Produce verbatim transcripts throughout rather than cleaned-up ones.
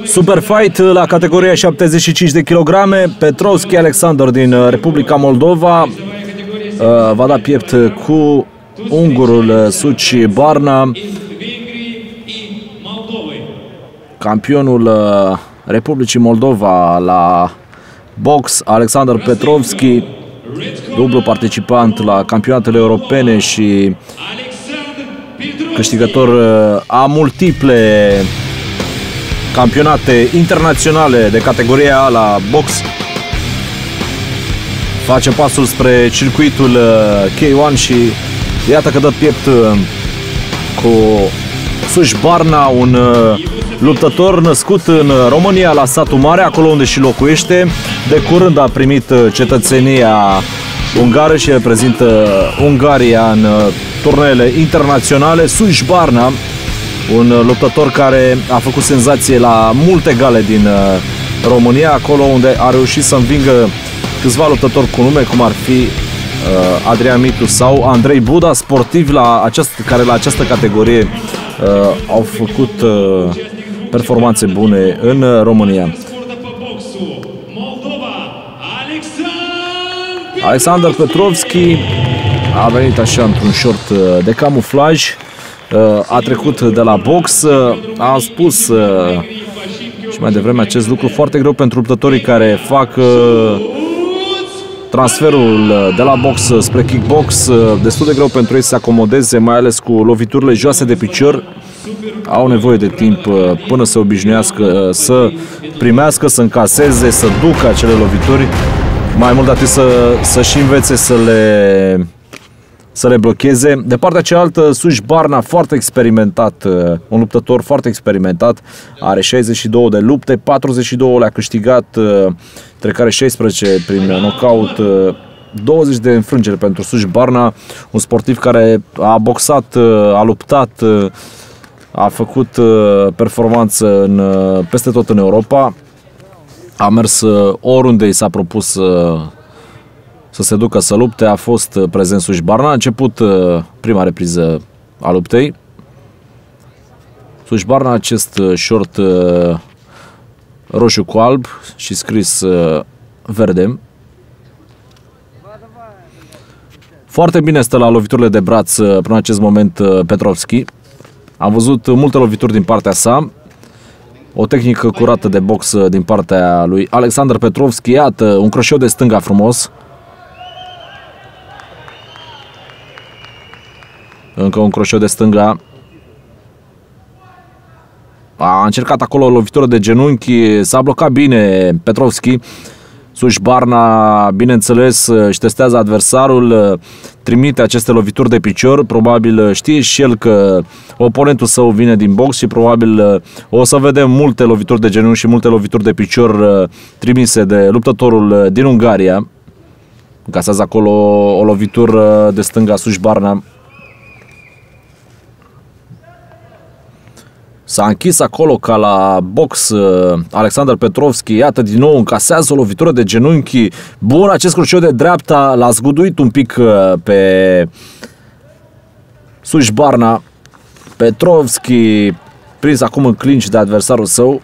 Super fight la categoria șaptezeci și cinci de kilograme. Petrovski Alexander din Republica Moldova va da piept cu ungurul Suci Barna, campionul Republicii Moldova la box. Alexander Petrovski, dublu participant la campionatele europene și câștigător a multiple campionate internaționale de categoria A la box, face pasul spre circuitul K unu și iată că dă piept cu Suci Barna, un luptător născut în România, la satul mare, acolo unde și locuiește. De curând a primit cetățenia ungară și reprezintă Ungaria în turneele internaționale. Suci Barna, un luptător care a făcut senzație la multe gale din România, acolo unde a reușit să învingă câțiva luptători cu nume, cum ar fi Adrian Mitu sau Andrei Buda, sportivi la această, care la această categorie uh, au făcut uh, performanțe bune în România. Alexander Petrovski a venit așa într-un short de camuflaj, uh, a trecut de la box, uh, a spus uh, și mai devreme acest lucru, foarte greu pentru luptătorii care fac uh, transferul de la box spre kickbox, destul de greu pentru ei să se acomodeze, mai ales cu loviturile joase de picior. Au nevoie de timp până să obișnuiască, să primească, să încaseze, să ducă acele lovituri. Mai mult de atât să, să-și învețe să le, să le blocheze. De partea cealaltă, Suci Barna, foarte experimentat, un luptător foarte experimentat, are șaizeci și două de lupte, patruzeci și două le-a câștigat, între care șaisprezece prin knockout, douăzeci de înfrângeri pentru Suci Barna, un sportiv care a boxat, a luptat, a făcut performanță în, peste tot în Europa, a mers oriunde i s-a propus să, să se ducă să lupte, a fost prezent Suci Barna. A început prima repriză a luptei. Suci Barna, acest short roșu cu alb și scris verde. Foarte bine stă la loviturile de braț până în acest moment Petrovski. Am văzut multe lovituri din partea sa. O tehnică curată de box din partea lui Alexander Petrovski. Iată, un croșeu de stânga frumos. Încă un croșeu de stânga. A încercat acolo o lovitură de genunchi, s-a blocat bine Petrovski. Suci Barna, bineînțeles, își testează adversarul, trimite aceste lovituri de picior. Probabil știe și el că oponentul său vine din box și probabil o să vedem multe lovituri de genunchi și multe lovituri de picior trimise de luptătorul din Ungaria. Încasează acolo o lovitură de stânga Suci Barna. S-a închis acolo ca la box Alexander Petrovski. Iată, din nou încasează o lovitură de genunchi. Bun, acest cruciou de dreapta l-a zguduit un pic pe Suci Barna. Petrovski prins acum în clinch de adversarul său.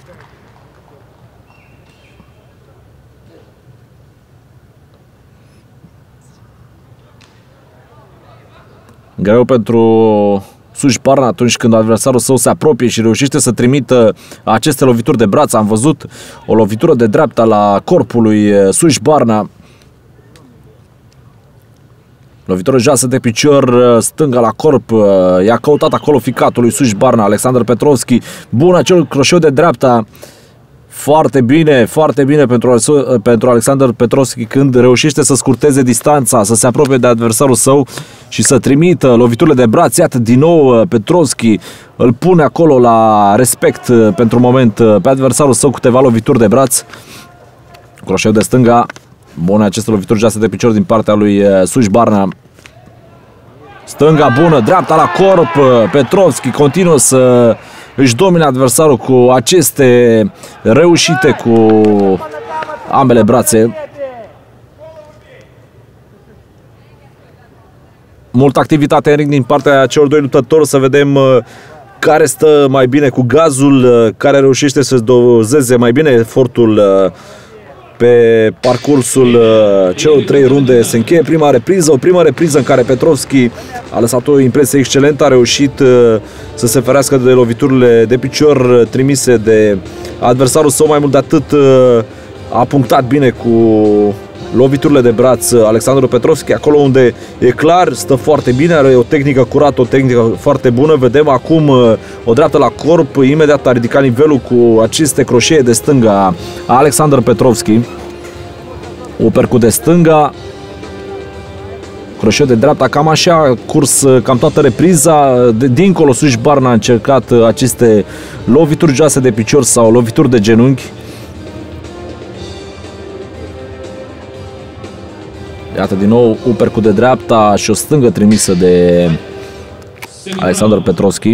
Greu pentru Suci Barna atunci când adversarul său se apropie și reușește să trimită aceste lovituri de braț. Am văzut o lovitură de dreapta la corpul lui Suci Barna. Lovitură joasă de picior, stânga la corp. I-a căutat acolo ficatul lui Suci Barna, Alexander Petrovski. Bun acel croșeu de dreapta. Foarte bine, foarte bine pentru, pentru Alexander Petrovski când reușește să scurteze distanța, să se apropie de adversarul său și să trimită loviturile de braț. Iată, din nou Petrovski îl pune acolo la respect pentru moment pe adversarul său cu câteva lovituri de braț. Croșeu de stânga. Bune aceste lovituri joase de picior din partea lui Suci Barna. Stânga bună, dreapta la corp. Petrovski continuă să își domine adversarul cu aceste reușite cu ambele brațe. Multă activitate în ring din partea celor doi luptători. Să vedem care stă mai bine cu gazul, care reușește să dozeze mai bine efortul pe parcursul celor trei runde. Se încheie prima repriză, o primă repriză în care Petrovski a lăsat o impresie excelentă, a reușit să se ferească de loviturile de picior trimise de adversarul său, mai mult de atât a punctat bine cu loviturile de braț Alexandru Petrovski, acolo unde e clar, stă foarte bine, are o tehnică curată, o tehnică foarte bună. Vedem acum o dreaptă la corp, imediat a ridicat nivelul cu aceste croșee de stânga a Alexandru Petrovski. Uppercut de stânga, croșeu de dreapta, cam așa a curs cam toată repriza. De dincolo, Suși Barna a încercat aceste lovituri joase de picior sau lovituri de genunchi. Iată din nou uppercut de dreapta și o stângă trimisă de Alexandru Petrovski.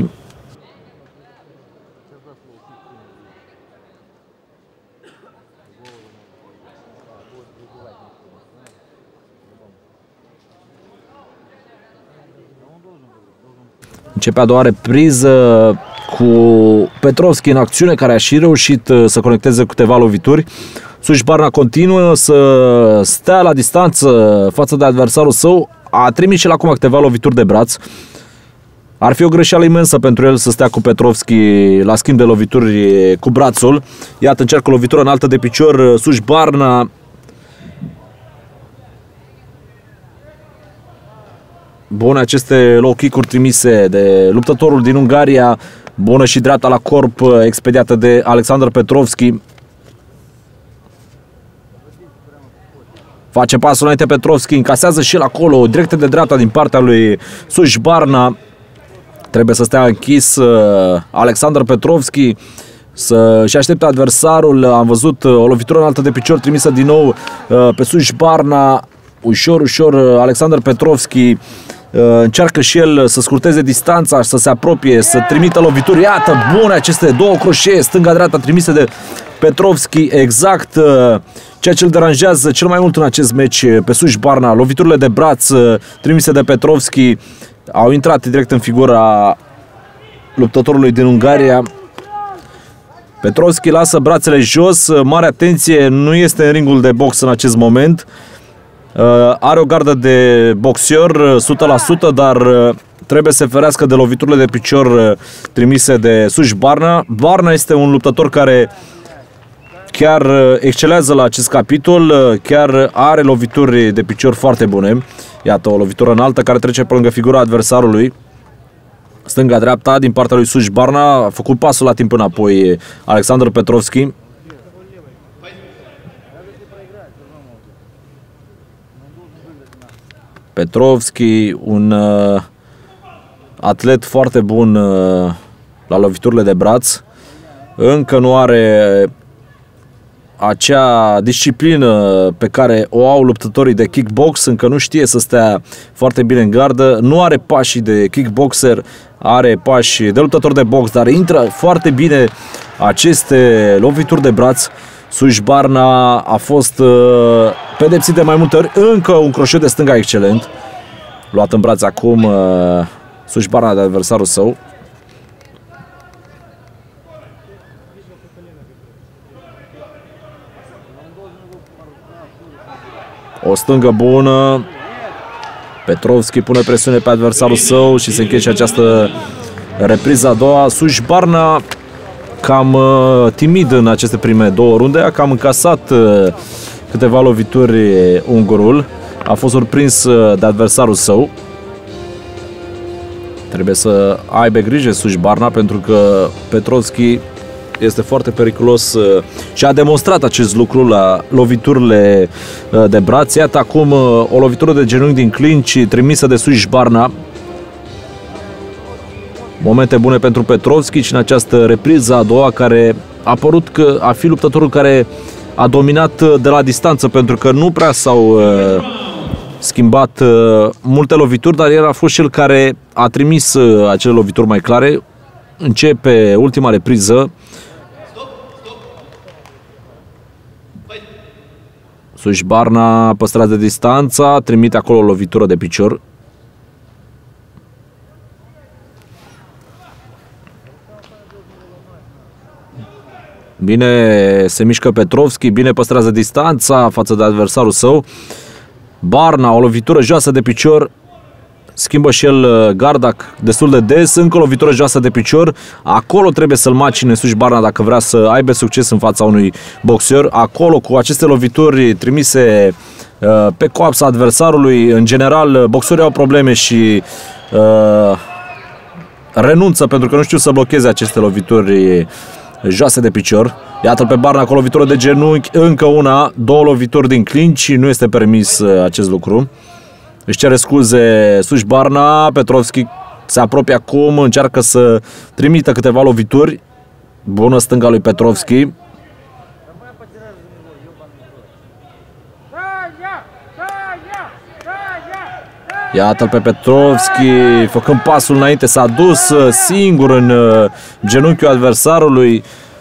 Începe a doua repriză cu Petrovski în acțiune, care a și reușit să conecteze câteva lovituri. Suși Barna continuă să stea la distanță față de adversarul său. A trimis și el acum câteva lovituri de braț. Ar fi o greșeală imensă pentru el să stea cu Petrovski la schimb de lovituri cu brațul. Iată, încearcă lovitură înaltă de picior Suși Barna. Bune aceste low kick-uri trimise de luptătorul din Ungaria. Bună și dreapta la corp expediată de Alexandru Petrovski. Face pasul înainte Petrovski, încasează și el acolo, directe de dreapta din partea lui Suși Barna. Trebuie să stea închis uh, Alexandru Petrovski, să-și aștepte adversarul. Am văzut uh, o lovitură înaltă de picior trimisă din nou uh, pe Suși Barna. Ușor, ușor, uh, Alexandru Petrovski uh, încearcă și el să scurteze distanța, să se apropie, să trimită lovituri. Iată, bune aceste două croșee, stânga-dreapta trimise de Petrovski, exact uh, ceea ce îl deranjează cel mai mult în acest meci pe Suși Barna. Loviturile de braț uh, trimise de Petrovski au intrat direct în figura luptătorului din Ungaria. Petrovski lasă brațele jos, mare atenție, nu este în ringul de box în acest moment. Uh, are o gardă de boxer o sută la sută, dar uh, trebuie să se ferească de loviturile de picior uh, trimise de Suși Barna. Barna este un luptător care chiar excelează la acest capitol, chiar are lovituri de picior foarte bune. Iată o lovitură înaltă care trece pe lângă figura adversarului. Stânga-dreapta din partea lui Suși Barna, a făcut pasul la timp înapoi Alexandru Petrovski. Petrovski, un uh, atlet foarte bun uh, la loviturile de braț. Încă nu are acea disciplină pe care o au luptătorii de kickbox, încă nu știe să stea foarte bine în gardă, nu are pașii de kickboxer, are pași de luptător de box, dar intră foarte bine aceste lovituri de braț. Suși Barna a fost uh, pedepsit de mai multe ori, încă un croșet de stânga excelent, luat în braț acum uh, Suși Barna de adversarul său. O stângă bună. Petrovski pune presiune pe adversarul său și se încheie și această repriză a doua. Suși Barna cam uh, timid în aceste prime două runde, a cam încasat uh, câteva lovituri ungurul. A fost surprins uh, de adversarul său. Trebuie să aibă grijă Suși Barna, pentru că Petrovski este foarte periculos și a demonstrat acest lucru la loviturile de braț. Iată acum o lovitură de genunchi din clinch trimisă de Suși Barna. Momente bune pentru Petrovski și în această repriză a doua, care a părut că a fi luptătorul care a dominat de la distanță, pentru că nu prea s-au schimbat multe lovituri, dar el a fost cel care a trimis acele lovituri mai clare. Începe ultima repriză. Suși Barna păstrează distanța, trimite acolo o lovitură de picior. Bine se mișcă Petrovski, bine păstrează distanța față de adversarul său. Barna, o lovitură joasă de picior. Schimbă și el garda destul de des. Încă o lovitură joasă de picior. Acolo trebuie să-l macine Suș Barna dacă vrea să aibă succes în fața unui boxer. Acolo, cu aceste lovituri trimise uh, pe coapsa adversarului, în general, boxerii au probleme și uh, renunță pentru că nu știu să blocheze aceste lovituri joase de picior. Iată-l pe Barna cu o lovitură de genunchi, încă una, două lovituri din clinch, nu este permis acest lucru. Își cere scuze Suș Barna. Petrovski se apropie acum, încearcă să trimită câteva lovituri. Bună stânga lui Petrovski. Iată-l pe Petrovski făcând pasul înainte, s-a dus singur în genunchiul adversarului.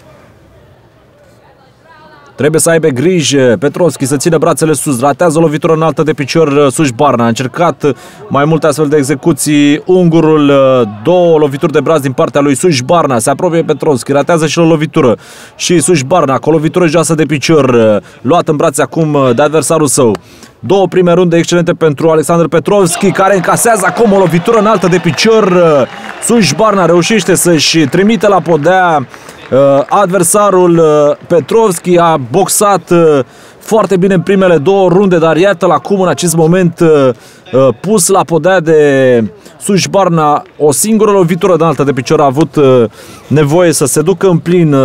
Trebuie să aibă grijă Petrovski să țină brațele sus. Ratează o lovitură înaltă de picior Suș Barna. A încercat mai multe astfel de execuții ungurul. Două lovituri de braț din partea lui Suș Barna. Se apropie Petrovski. Ratează și o lovitură. Și Suș Barna cu o lovitură joasă de picior. Luat în brațe acum de adversarul său. Două prime runde excelente pentru Alexander Petrovski, care încasează acum o lovitură înaltă de picior. Suș Barna reușește să-și trimite la podea adversarul. Petrovski a boxat foarte bine în primele două runde, dar iată-l acum în acest moment pus la podea de Suș Barna. O singură lovitură înaltă de picior a avut nevoie să se ducă în plin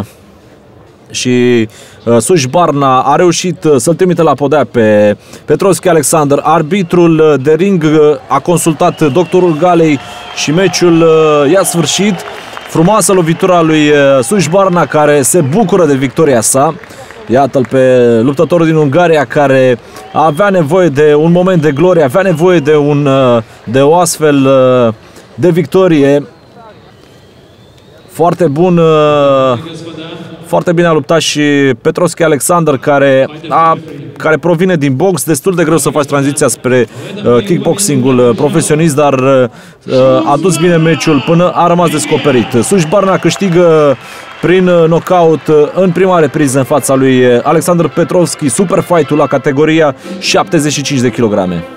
și Suș Barna a reușit să-l trimite la podea pe Petrovski Alexander. Arbitrul de ring a consultat doctorul galei și meciul i-a sfârșit. Frumoasă lovitura lui Suș Barna, care se bucură de victoria sa. Iată-l pe luptătorul din Ungaria, care avea nevoie de un moment de glorie, avea nevoie de, un, de o astfel de victorie. Foarte bun, foarte bine a luptat și Petrovski Alexander, care, a, care provine din box. Destul de greu să faci tranziția spre uh, kickboxingul profesionist, dar uh, a dus bine meciul până a rămas descoperit. Suș Barna câștigă prin knockout în prima repriză în fața lui Alexander Petrovski super fight-ul la categoria șaptezeci și cinci de kilograme.